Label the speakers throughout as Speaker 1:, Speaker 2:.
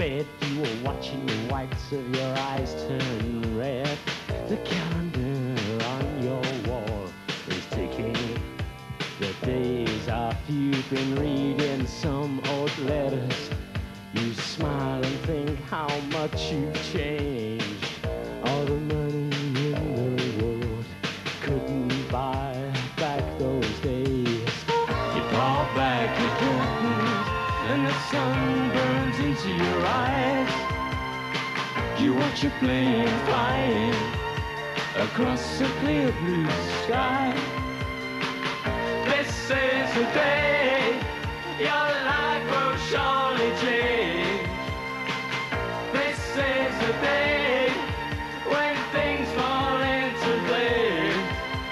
Speaker 1: bed, you were watching the whites of your eyes turn red. The calendar on your wall is ticking. The days after you've been reading some old letters, you smile and think how much you've changed. All the money in the world couldn't buy back those days. You pull back your curtains and the sun burns into your eyes. You watch your plane flying across a clear blue sky. This is the day your life will surely change. This is the day when things fall into place.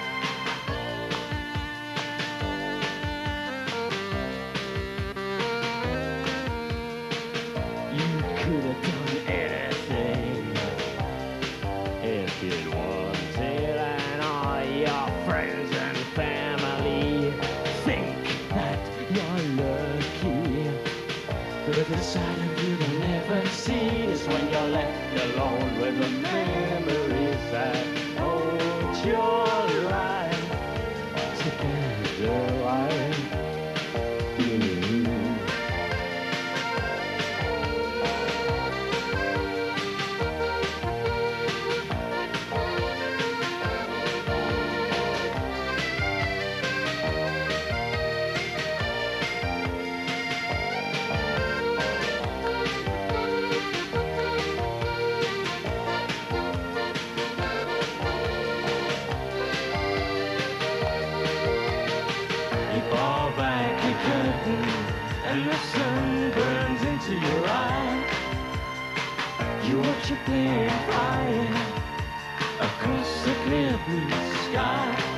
Speaker 1: You could have done anything if you wanted, and all your friends and family think that you're lucky. But the side of you they'll never see is when you're left alone with the memories that hold your life together. Fall back your curtain and the sun burns into your eyes. You watch your plane flying across the clear blue sky.